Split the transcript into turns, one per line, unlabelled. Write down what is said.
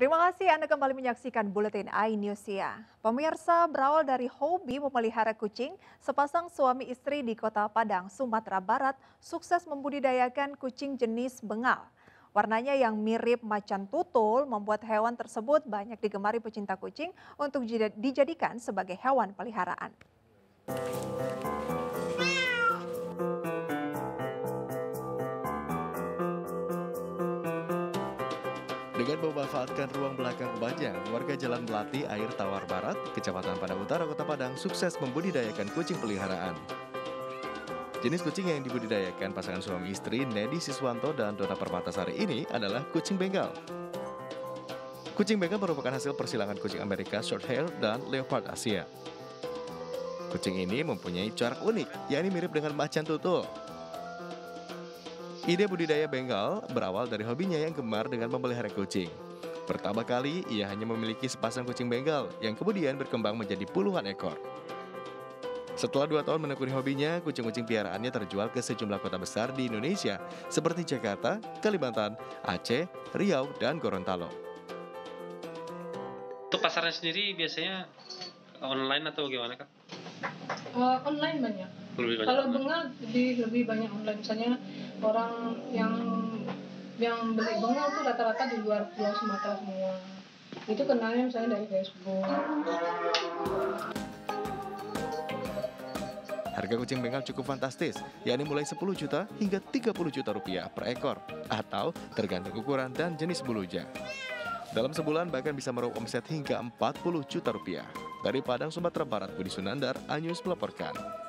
Terima kasih Anda kembali menyaksikan Buletin iNews ya. Pemirsa, berawal dari hobi memelihara kucing, sepasang suami istri di Kota Padang, Sumatera Barat sukses membudidayakan kucing jenis bengal. Warnanya yang mirip macan tutul membuat hewan tersebut banyak digemari pecinta kucing untuk dijadikan sebagai hewan peliharaan.
Dengan memanfaatkan ruang belakang rumahnya, warga Jalan Melati, Air Tawar Barat, Kecamatan Padang Utara, Kota Padang, sukses membudidayakan kucing peliharaan. Jenis kucing yang dibudidayakan pasangan suami istri Nedi Siswanto dan Dona Permatasari ini adalah kucing Bengal. Kucing Bengal merupakan hasil persilangan kucing Amerika Shorthair dan Leopard Asia. Kucing ini mempunyai corak unik, yakni mirip dengan macan tutul. Ide budidaya Bengal berawal dari hobinya yang gemar dengan memelihara kucing. Pertama kali, ia hanya memiliki sepasang kucing Bengal yang kemudian berkembang menjadi puluhan ekor. Setelah 2 tahun menekuni hobinya, kucing-kucing piaraannya terjual ke sejumlah kota besar di Indonesia seperti Jakarta, Kalimantan, Aceh, Riau, dan Gorontalo.
Untuk pasarnya sendiri biasanya online atau gimana, Kak?
Online banyak.
Lebih banyak
Kalau
online.
bengal lebih banyak online. Misalnya orang yang beli bengal tuh rata-rata di luar Pulau Sumatera semua. Itu kenalnya misalnya dari Facebook.
Harga kucing Bengal cukup fantastis, yakni mulai 10 juta hingga 30 juta rupiah per ekor, atau tergantung ukuran dan jenis bulunya. Dalam sebulan bahkan bisa meraup omset hingga 40 juta rupiah. Dari Padang, Sumatera Barat, Budi Sunandar, iNews melaporkan.